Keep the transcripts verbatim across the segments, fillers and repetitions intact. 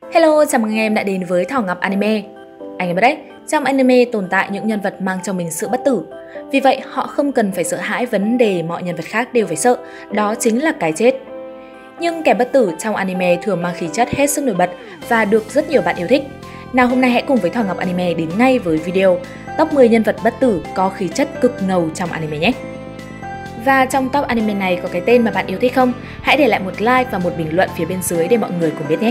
Hello, chào mừng anh em đã đến với Thỏ Ngọc Anime. Anh em biết đấy, trong anime tồn tại những nhân vật mang trong mình sự bất tử. Vì vậy, họ không cần phải sợ hãi vấn đề mọi nhân vật khác đều phải sợ, đó chính là cái chết. Nhưng kẻ bất tử trong anime thường mang khí chất hết sức nổi bật và được rất nhiều bạn yêu thích. Nào hôm nay hãy cùng với Thỏ Ngọc Anime đến ngay với video top mười nhân vật bất tử có khí chất cực ngầu trong anime nhé. Và trong top anime này có cái tên mà bạn yêu thích không? Hãy để lại một like và một bình luận phía bên dưới để mọi người cùng biết nhé.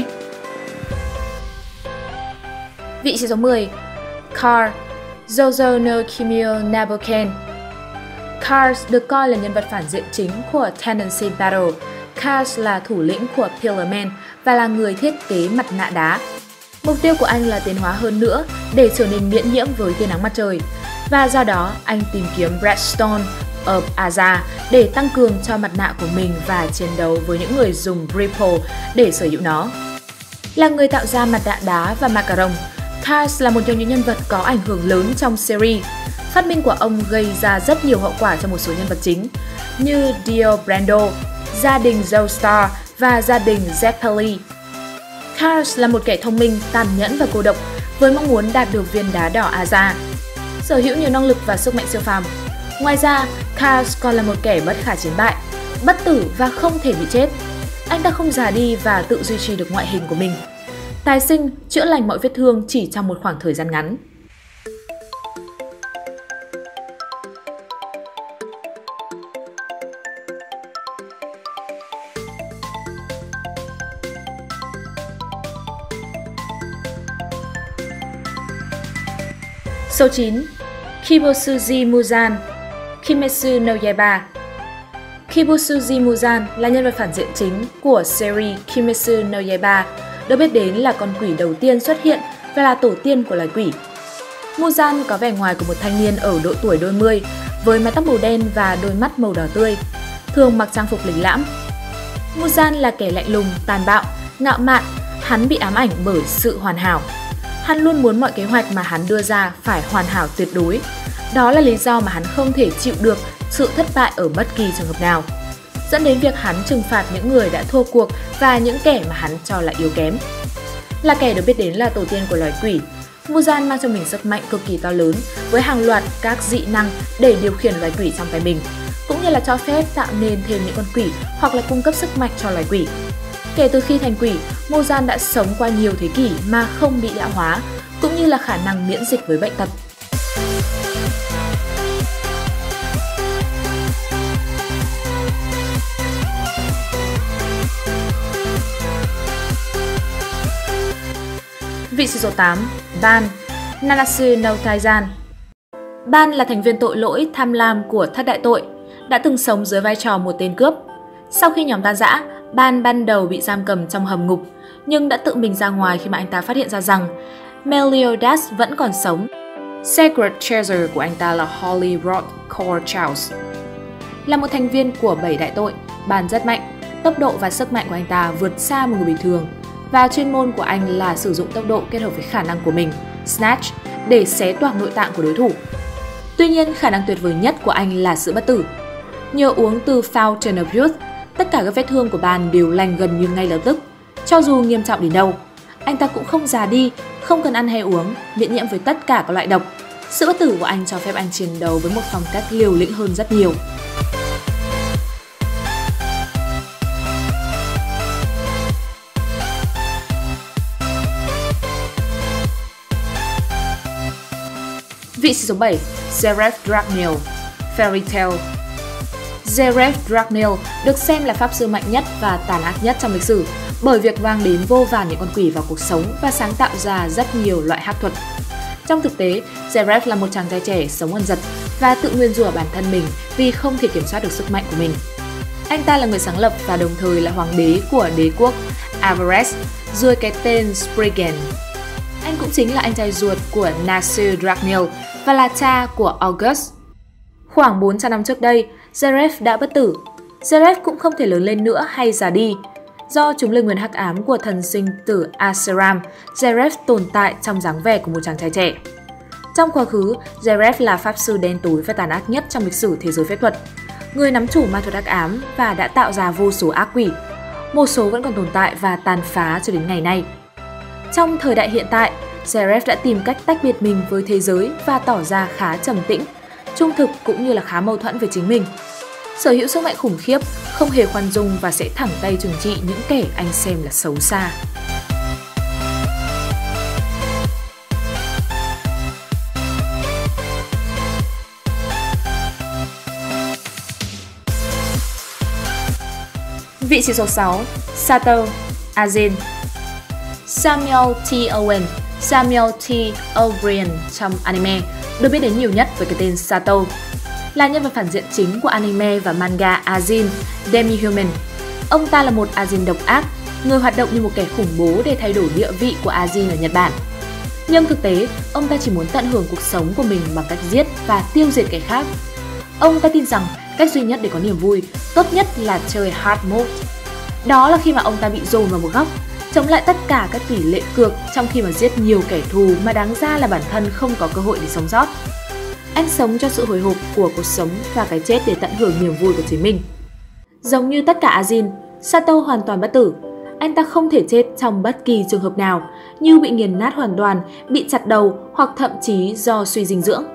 Vị trí số mười, Car, Jojo no Kimio Naboken. Cars được coi là nhân vật phản diện chính của Tendency Battle. Cars là thủ lĩnh của Pillar Man và là người thiết kế mặt nạ đá. Mục tiêu của anh là tiến hóa hơn nữa để trở nên miễn nhiễm với tia nắng mặt trời. Và do đó, anh tìm kiếm Redstone of Aza để tăng cường cho mặt nạ của mình và chiến đấu với những người dùng Ripple để sở hữu nó. Là người tạo ra mặt nạ đá và macaron, Cars là một trong những nhân vật có ảnh hưởng lớn trong series. Phát minh của ông gây ra rất nhiều hậu quả cho một số nhân vật chính như Dio Brando, gia đình Joestar và gia đình Zeppeli. Cars là một kẻ thông minh, tàn nhẫn và cô độc với mong muốn đạt được viên đá đỏ Aza, sở hữu nhiều năng lực và sức mạnh siêu phàm. Ngoài ra, Cars còn là một kẻ bất khả chiến bại, bất tử và không thể bị chết. Anh ta không già đi và tự duy trì được ngoại hình của mình. Tái sinh, chữa lành mọi vết thương chỉ trong một khoảng thời gian ngắn. Số chín, Kibosuji Muzan, Kimetsu no Yaiba. Kibosuji Muzan là nhân vật phản diện chính của series Kimetsu no Yaiba, được biết đến là con quỷ đầu tiên xuất hiện và là tổ tiên của loài quỷ. Muzan có vẻ ngoài của một thanh niên ở độ tuổi đôi mươi, với mái tóc màu đen và đôi mắt màu đỏ tươi, thường mặc trang phục lịch lãm. Muzan là kẻ lạnh lùng, tàn bạo, ngạo mạn, hắn bị ám ảnh bởi sự hoàn hảo. Hắn luôn muốn mọi kế hoạch mà hắn đưa ra phải hoàn hảo tuyệt đối. Đó là lý do mà hắn không thể chịu được sự thất bại ở bất kỳ trường hợp nào, dẫn đến việc hắn trừng phạt những người đã thua cuộc và những kẻ mà hắn cho là yếu kém. Là kẻ được biết đến là tổ tiên của loài quỷ, Muzan mang trong mình sức mạnh cực kỳ to lớn với hàng loạt các dị năng để điều khiển loài quỷ trong tay mình, cũng như là cho phép tạo nên thêm những con quỷ hoặc là cung cấp sức mạnh cho loài quỷ. Kể từ khi thành quỷ, Muzan đã sống qua nhiều thế kỷ mà không bị lão hóa, cũng như là khả năng miễn dịch với bệnh tật. Vị trí số tám, Ban, Nanatsu no Taizan. Ban là thành viên tội lỗi tham lam của thất đại tội, đã từng sống dưới vai trò một tên cướp. Sau khi nhóm tan rã, Ban ban đầu bị giam cầm trong hầm ngục, nhưng đã tự mình ra ngoài khi mà anh ta phát hiện ra rằng Meliodas vẫn còn sống. Secret Treasure của anh ta là Holy Rod Core Charles. Là một thành viên của bảy đại tội, Ban rất mạnh, tốc độ và sức mạnh của anh ta vượt xa một người bình thường. Và chuyên môn của anh là sử dụng tốc độ kết hợp với khả năng của mình, Snatch, để xé toạc nội tạng của đối thủ. Tuy nhiên, khả năng tuyệt vời nhất của anh là sự bất tử. Nhờ uống từ Fountain of Youth, tất cả các vết thương của Ban đều lành gần như ngay lập tức. Cho dù nghiêm trọng đến đâu, anh ta cũng không già đi, không cần ăn hay uống, miễn nhiễm với tất cả các loại độc. Sự bất tử của anh cho phép anh chiến đấu với một phong cách liều lĩnh hơn rất nhiều. Vị trí số bảy, Zeref Dragneel, Fairy Tail. Zeref Dragneel được xem là pháp sư mạnh nhất và tàn ác nhất trong lịch sử bởi việc mang đến vô vàn những con quỷ vào cuộc sống và sáng tạo ra rất nhiều loại hắc thuật. Trong thực tế, Zeref là một chàng trai trẻ sống ẩn dật và tự nguyền rủa bản thân mình vì không thể kiểm soát được sức mạnh của mình. Anh ta là người sáng lập và đồng thời là hoàng đế của đế quốc Avares dưới cái tên Spriggan. Anh cũng chính là anh trai ruột của Nasir Dragneel và là cha của August. Khoảng bốn trăm năm trước đây, Zeref đã bất tử. Zeref cũng không thể lớn lên nữa hay già đi. Do chúng lời nguyền hắc ám của thần sinh tử Aseram, Zeref tồn tại trong dáng vẻ của một chàng trai trẻ. Trong quá khứ, Zeref là pháp sư đen tối và tàn ác nhất trong lịch sử thế giới phép thuật, người nắm chủ ma thuật hắc ám và đã tạo ra vô số ác quỷ. Một số vẫn còn tồn tại và tàn phá cho đến ngày nay. Trong thời đại hiện tại, Zverev đã tìm cách tách biệt mình với thế giới và tỏ ra khá trầm tĩnh, trung thực cũng như là khá mâu thuẫn với chính mình. Sở hữu sức mạnh khủng khiếp, không hề khoan dung và sẽ thẳng tay trừng trị những kẻ anh xem là xấu xa. Vị trí số sáu, Sato Azin. Samuel T. Owen, Samuel T. O'Brien trong anime được biết đến nhiều nhất với cái tên Sato, là nhân vật phản diện chính của anime và manga Azin Demi-Human. Ông ta là một Azin độc ác, người hoạt động như một kẻ khủng bố để thay đổi địa vị của Azin ở Nhật Bản. Nhưng thực tế, ông ta chỉ muốn tận hưởng cuộc sống của mình bằng cách giết và tiêu diệt kẻ khác. Ông ta tin rằng cách duy nhất để có niềm vui, tốt nhất là chơi hard mode. Đó là khi mà ông ta bị dồn vào một góc, chống lại tất cả các tỷ lệ cược trong khi mà giết nhiều kẻ thù mà đáng ra là bản thân không có cơ hội để sống sót. Anh sống cho sự hồi hộp của cuộc sống và cái chết để tận hưởng niềm vui của chính mình. Giống như tất cả Azin, Sato hoàn toàn bất tử. Anh ta không thể chết trong bất kỳ trường hợp nào, như bị nghiền nát hoàn toàn, bị chặt đầu hoặc thậm chí do suy dinh dưỡng.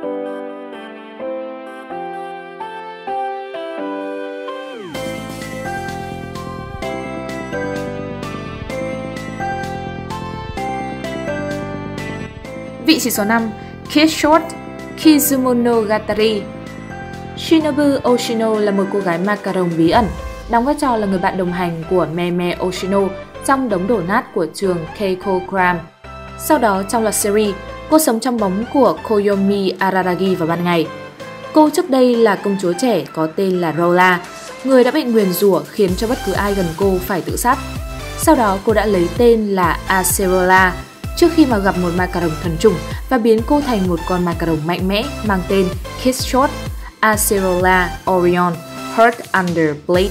Vị trí số năm, Kiss Short Kizumonogatari. Shinobu Oshino là một cô gái macaron bí ẩn, đóng vai trò là người bạn đồng hành của Meme Oshino trong đống đổ nát của trường Keiko Gram. Sau đó trong loạt series, cô sống trong bóng của Koyomi Araragi vào ban ngày. Cô trước đây là công chúa trẻ có tên là Rola, người đã bị nguyền rủa khiến cho bất cứ ai gần cô phải tự sát. Sau đó cô đã lấy tên là Acerola trước khi mà gặp một macaron thuần chủng và biến cô thành một con macaron mạnh mẽ mang tên Kiss Short Acerola Orion Heart Under Blade.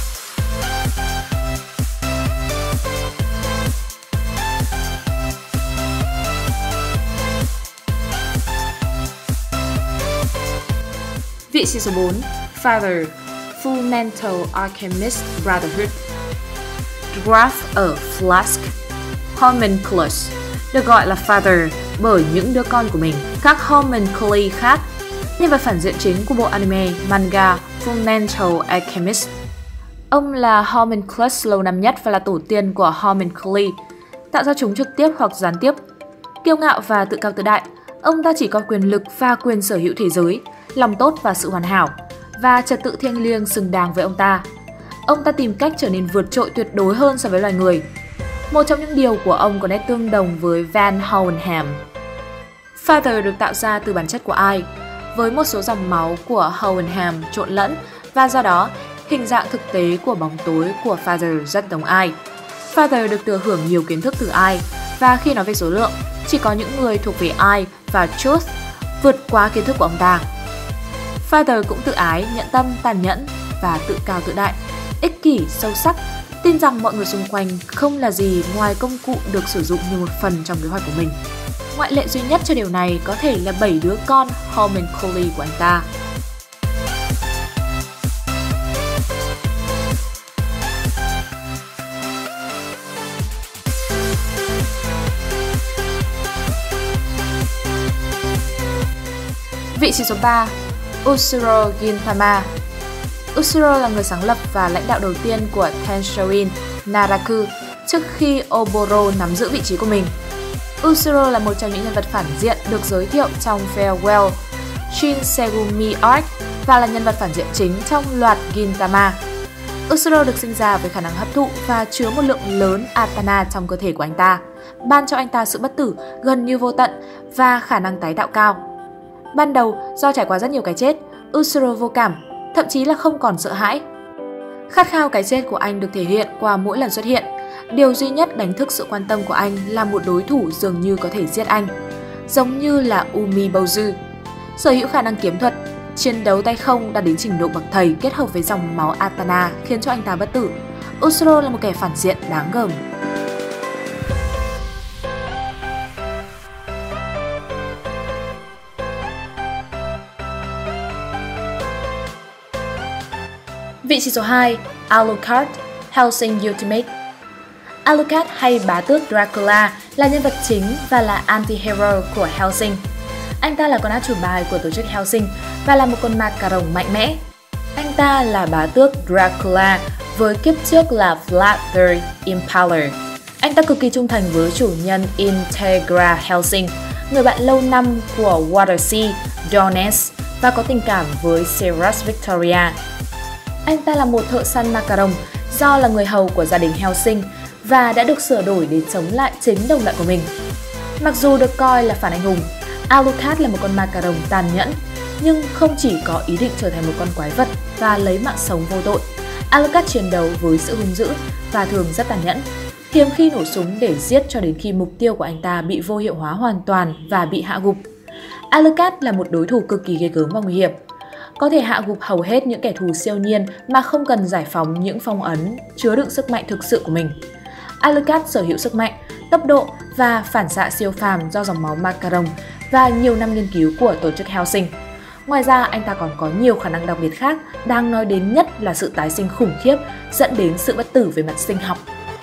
Vị trí số bốn, Father Full Metal Alchemist Brotherhood. Graf ở Flask. Homunculus được gọi là Father bởi những đứa con của mình, các Homunculi khác. Nhân vật phản diện chính của bộ anime manga Fullmetal Alchemist. Ông là Homunculus lâu năm nhất và là tổ tiên của Homunculi, tạo ra chúng trực tiếp hoặc gián tiếp. Kiêu ngạo và tự cao tự đại, ông ta chỉ coi quyền lực và quyền sở hữu thế giới, lòng tốt và sự hoàn hảo, và trật tự thiêng liêng xứng đáng với ông ta. Ông ta tìm cách trở nên vượt trội tuyệt đối hơn so với loài người. Một trong những điều của ông có nét tương đồng với Van Hohenheim. Father được tạo ra từ bản chất của Ai, với một số dòng máu của Hohenheim trộn lẫn, và do đó, hình dạng thực tế của bóng tối của Father rất giống Ai. Father được thừa hưởng nhiều kiến thức từ Ai, và khi nói về số lượng, chỉ có những người thuộc về Ai và Truth vượt quá kiến thức của ông ta. Father cũng tự ái, nhẫn tâm, tàn nhẫn và tự cao tự đại, ích kỷ, sâu sắc, tin rằng mọi người xung quanh không là gì ngoài công cụ được sử dụng như một phần trong kế hoạch của mình. Ngoại lệ duy nhất cho điều này có thể là bảy đứa con Homunculi của anh ta. Vị trí số ba, Usuro Gintama. Usuro là người sáng lập và lãnh đạo đầu tiên của Tenshoin Naraku trước khi Oboro nắm giữ vị trí của mình. Usuro là một trong những nhân vật phản diện được giới thiệu trong Farewell Shinsegumi Arc và là nhân vật phản diện chính trong loạt Gintama. Usuro được sinh ra với khả năng hấp thụ và chứa một lượng lớn Atana trong cơ thể của anh ta, ban cho anh ta sự bất tử gần như vô tận và khả năng tái tạo cao. Ban đầu, do trải qua rất nhiều cái chết, Usuro vô cảm, thậm chí là không còn sợ hãi. Khát khao cái chết của anh được thể hiện qua mỗi lần xuất hiện. Điều duy nhất đánh thức sự quan tâm của anh là một đối thủ dường như có thể giết anh, giống như là Umibozu. Sở hữu khả năng kiếm thuật, chiến đấu tay không đạt đến trình độ bậc thầy kết hợp với dòng máu Atana khiến cho anh ta bất tử. Usuro là một kẻ phản diện đáng gờm. Vị trí số hai, Alucard, Hellsing Ultimate. Alucard hay bá tước Dracula là nhân vật chính và là anti-hero của Hellsing. Anh ta là con át chủ bài của tổ chức Hellsing và là một con ma cà rồng mạnh mẽ. Anh ta là bá tước Dracula với kiếp trước là Vlad the Impaler. Anh ta cực kỳ trung thành với chủ nhân Integra Hellsing, người bạn lâu năm của Watersea, Doness và có tình cảm với Sarah Victoria. Anh ta là một thợ săn ma cà rồng do là người hầu của gia đình Hellsing và đã được sửa đổi để chống lại chính đồng loại của mình. Mặc dù được coi là phản anh hùng, Alucard là một con ma cà rồng tàn nhẫn, nhưng không chỉ có ý định trở thành một con quái vật và lấy mạng sống vô tội. Alucard chiến đấu với sự hung dữ và thường rất tàn nhẫn, hiếm khi nổ súng để giết cho đến khi mục tiêu của anh ta bị vô hiệu hóa hoàn toàn và bị hạ gục. Alucard là một đối thủ cực kỳ ghê gớm và nguy hiểm, có thể hạ gục hầu hết những kẻ thù siêu nhiên mà không cần giải phóng những phong ấn chứa đựng sức mạnh thực sự của mình. Alucard sở hữu sức mạnh, tốc độ và phản xạ siêu phàm do dòng máu ma cà rồng và nhiều năm nghiên cứu của tổ chức Hellsing. Ngoài ra, anh ta còn có nhiều khả năng đặc biệt khác, đáng nói đến nhất là sự tái sinh khủng khiếp dẫn đến sự bất tử về mặt sinh học.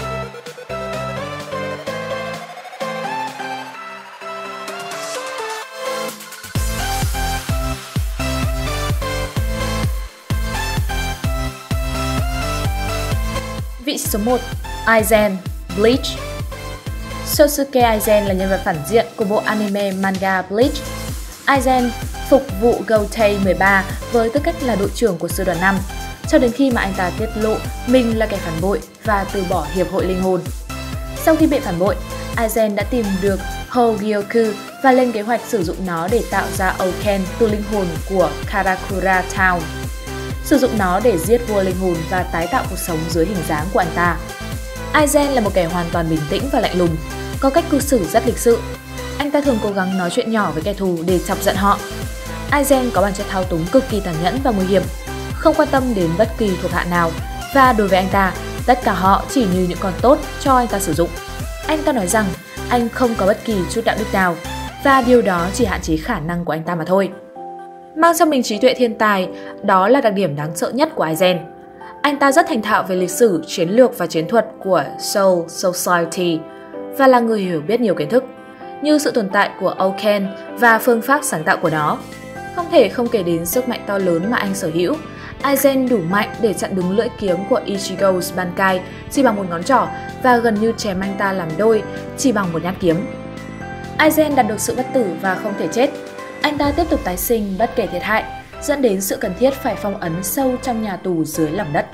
Vị trí số một, Aizen, Bleach. Sosuke Aizen là nhân vật phản diện của bộ anime manga Bleach. Aizen phục vụ Gotei mười ba với tư cách là đội trưởng của sư đoàn năm, cho đến khi mà anh ta tiết lộ mình là kẻ phản bội và từ bỏ hiệp hội linh hồn. Sau khi bị phản bội, Aizen đã tìm được Hogyoku và lên kế hoạch sử dụng nó để tạo ra Oken từ linh hồn của Karakura Town, sử dụng nó để giết vua linh hồn và tái tạo cuộc sống dưới hình dáng của anh ta. Aizen là một kẻ hoàn toàn bình tĩnh và lạnh lùng, có cách cư xử rất lịch sự. Anh ta thường cố gắng nói chuyện nhỏ với kẻ thù để chọc giận họ. Aizen có bản chất thao túng cực kỳ tàn nhẫn và nguy hiểm, không quan tâm đến bất kỳ thuộc hạ nào, và đối với anh ta, tất cả họ chỉ như những con tốt cho anh ta sử dụng. Anh ta nói rằng anh không có bất kỳ chút đạo đức nào, và điều đó chỉ hạn chế khả năng của anh ta mà thôi. Mang trong mình trí tuệ thiên tài, đó là đặc điểm đáng sợ nhất của Aizen. Anh ta rất thành thạo về lịch sử, chiến lược và chiến thuật của Soul Society và là người hiểu biết nhiều kiến thức, như sự tồn tại của Oken và phương pháp sáng tạo của nó. Không thể không kể đến sức mạnh to lớn mà anh sở hữu. Aizen đủ mạnh để chặn đứng lưỡi kiếm của Ichigo's Bankai chỉ bằng một ngón trỏ và gần như chém anh ta làm đôi chỉ bằng một nhát kiếm. Aizen đạt được sự bất tử và không thể chết. Anh ta tiếp tục tái sinh bất kể thiệt hại, dẫn đến sự cần thiết phải phong ấn sâu trong nhà tù dưới lòng đất.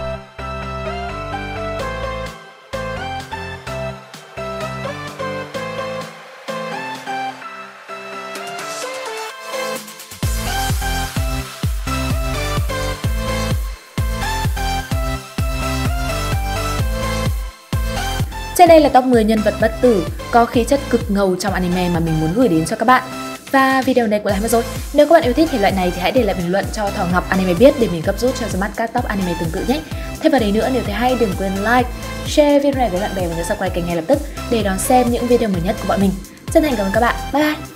Trên đây là top mười nhân vật bất tử có khí chất cực ngầu trong anime mà mình muốn gửi đến cho các bạn. Và video này cũng là hết rồi. Nếu các bạn yêu thích thể loại này thì hãy để lại bình luận cho Thỏ Ngọc Anime biết để mình gấp rút cho ra mắt các top anime tương tự nhé. Thêm vào đấy nữa, nếu thấy hay đừng quên like, share video này với bạn bè và nhớ subscribe kênh ngay lập tức để đón xem những video mới nhất của bọn mình. Chân thành cảm ơn các bạn. Bye bye!